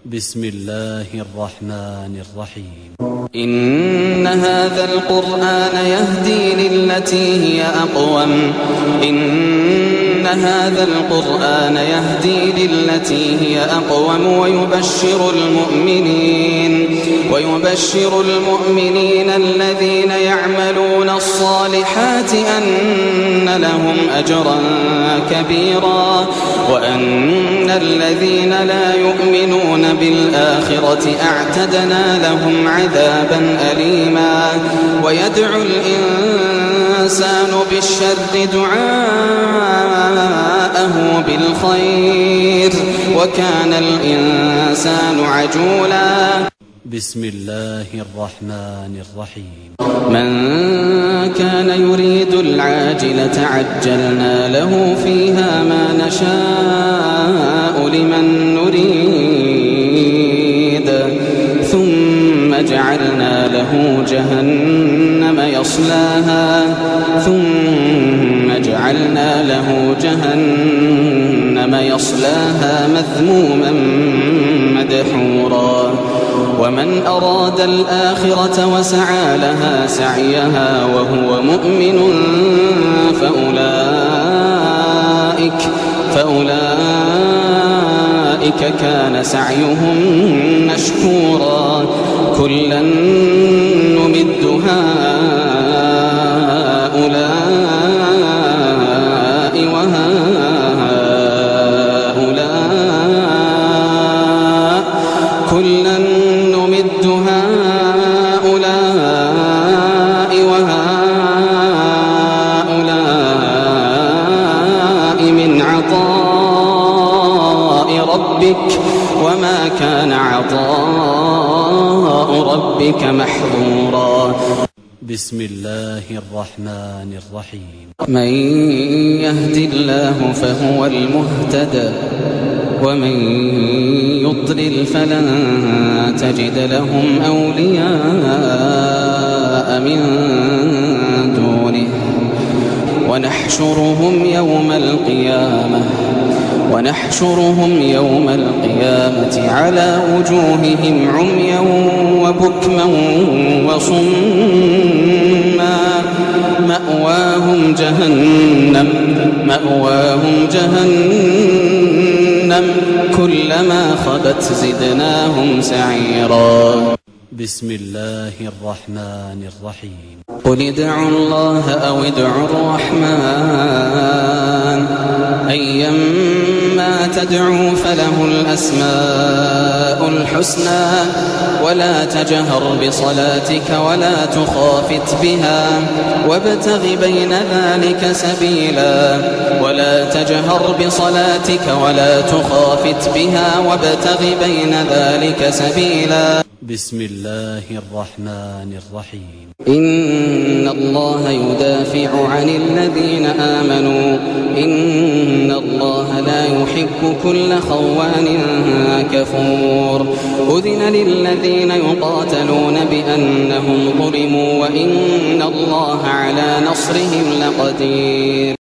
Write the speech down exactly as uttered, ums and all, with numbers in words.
بسم الله الرحمن الرحيم. إن هذا القرآن يهدي للتي هي أقوم إن هذا القرآن يهدي للتي هي أقوم ويبشر المؤمنين ويبشر المؤمنين الذين يعملون الصالحات أن لهم أجرا كبيرا وأن الذين لا يؤمنون بالآخرة أعتدنا لهم عذابا أليما. ويدعو الإنسان بالشر دعاءه بالخير وكان الإنسان عجولا. بسم الله الرحمن الرحيم. من كان يريد العاجلة عجلنا له فيها ما نشاء لمن نريد ثم جعلنا له جهنم يصلاها ثم جعلنا له جهنم يصلاها مذموما مدحورا. ومن أراد الآخرة وسعى لها سعيها وهو مؤمن فأولئك فأولئك كان سعيهم مشكورا. كلا نمد هؤلاء وهؤلاء كلا نمد هؤلاء وهؤلاء من عطاء ربك وما كان عطاء ربك محظورا. بسم الله الرحمن الرحيم. من يهد الله فهو المهتد ومن يضلل فلن تجد لهم أولياء من دونه. ونحشرهم يوم القيامة ونحشرهم يوم القيامة على وجوههم عميا وبكما وصما مأواهم جهنم مأواهم جهنم كلما خبت زدناهم سعيرا. بسم الله الرحمن الرحيم. قل ادعوا الله أو ادعوا الرحمن أيما تدعوا فله الأسماء الحسنى ولا تجهر بصلاتك ولا تخافت بها وابتغ بين ذلك سبيلا. ولا تجهر بصلاتك ولا تخافت بها وابتغ بين ذلك سبيلا. بسم الله الرحمن الرحيم. إن الله يدافع عن الذين آمنوا إن الله لا يحب كل خوان كفور. أذن للذين يقاتلون بأنهم ظلموا وإن الله على نصرهم لقدير.